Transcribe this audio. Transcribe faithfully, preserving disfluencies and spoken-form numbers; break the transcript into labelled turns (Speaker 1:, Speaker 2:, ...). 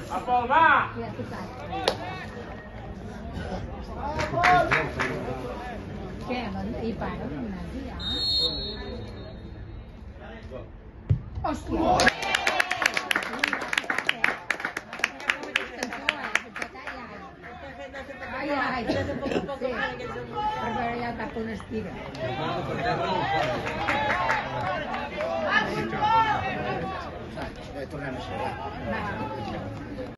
Speaker 1: Apa, Pak?
Speaker 2: Iya, susah. Kaya iba naman nanti ya. Hostia. Ay, ay, sí. Barbaridad con estira.
Speaker 3: Tornem a xerrar.